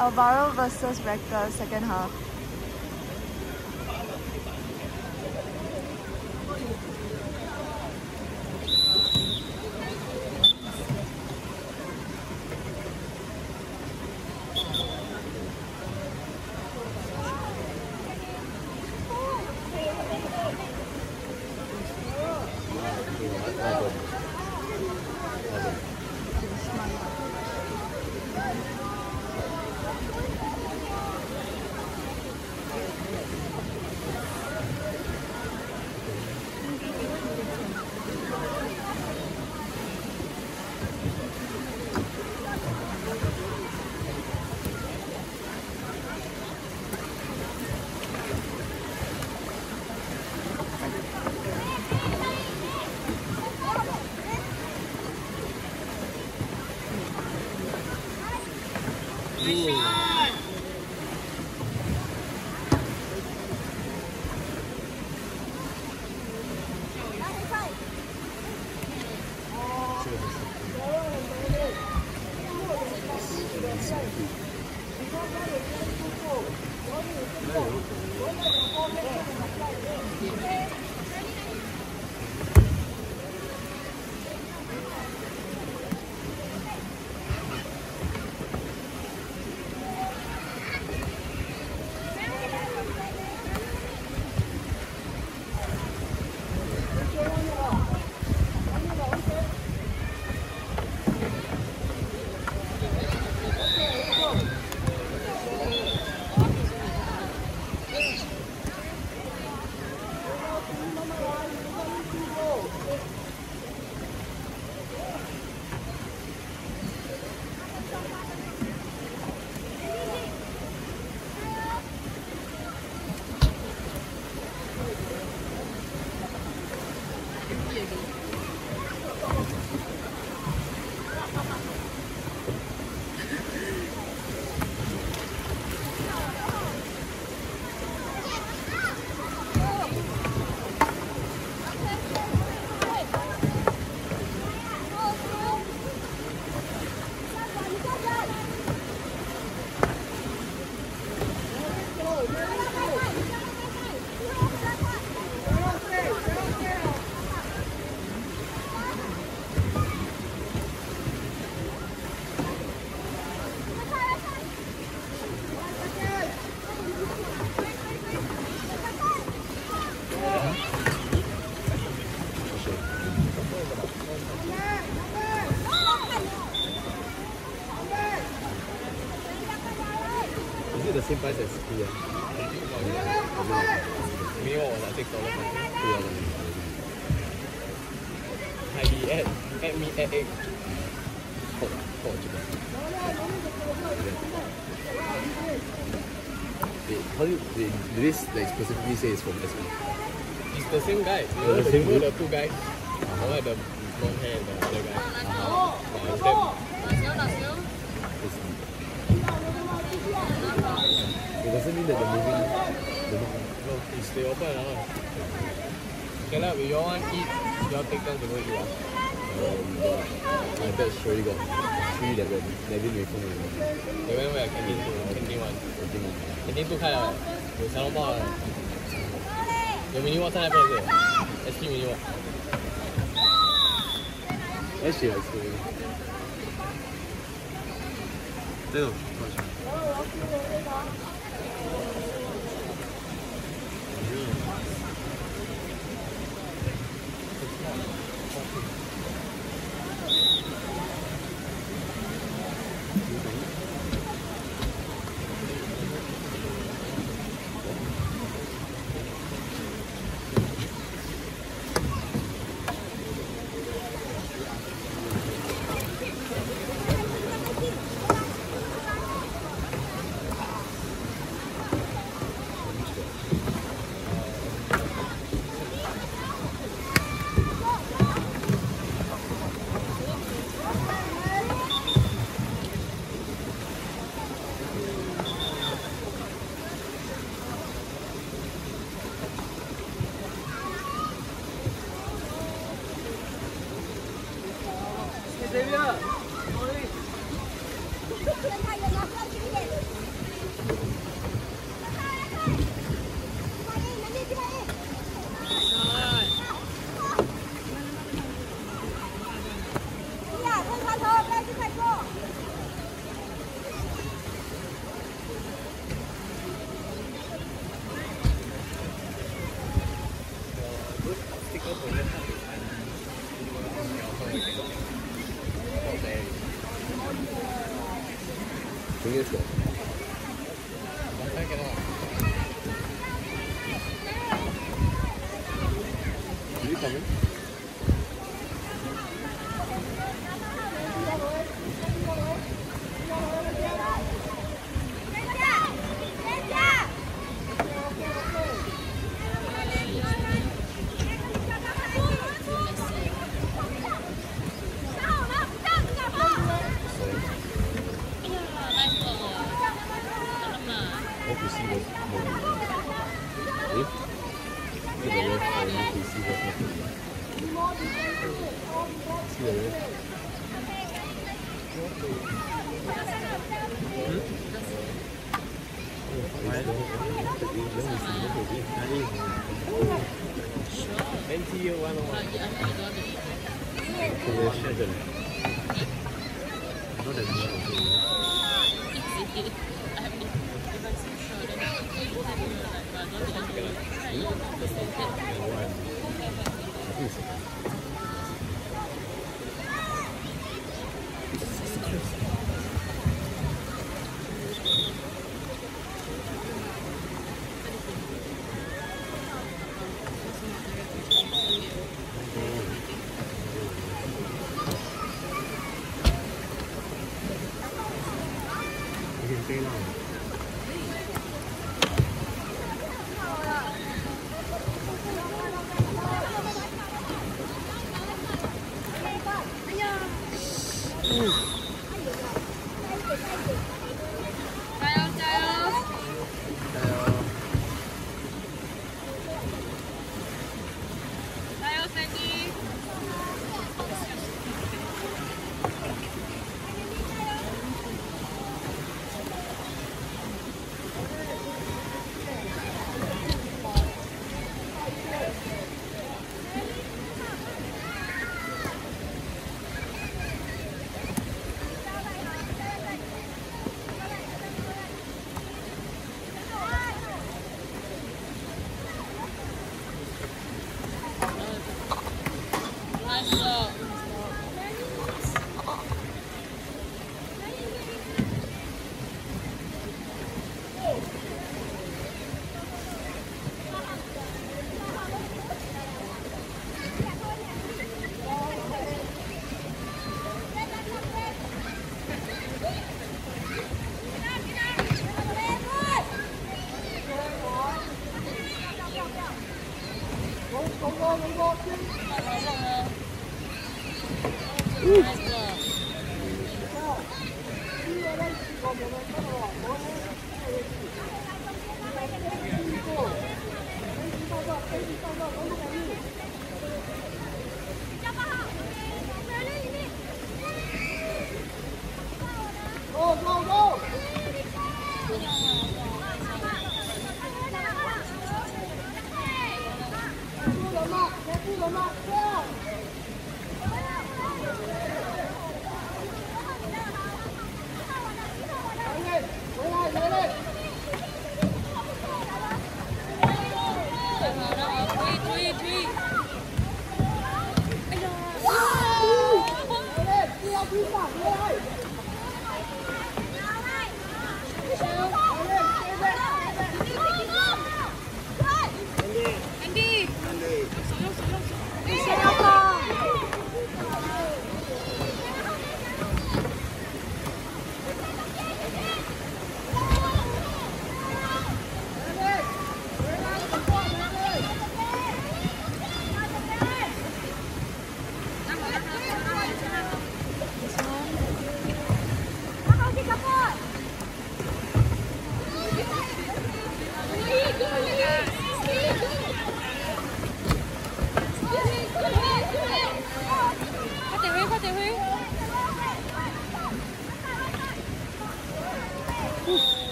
Alvaro versus Wrecker, second half. The same price as here. Me was $6. Add me add egg. Pork chicken. How do this like specifically say it's from SP? It's the same guy. The two guys. Or the blonde hair and the other guy. It doesn't mean that the movie. No, it's they open now. Okay lah, we all want to eat. You all take time to go eat lah. My batch already got 3 that went. They didn't wait for me. They went where? Canteen 2. Canteen 1. Canteen 2 开了，有小笼包了。有 mini walk 在那边是 SP mini walk。Actually, like so. 这种。 Fingers crossed. Are you coming? Hope you see what's moving. Eh? See the rest and you see what's moving. See the rest? NTU 101.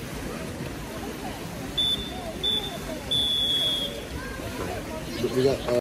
We got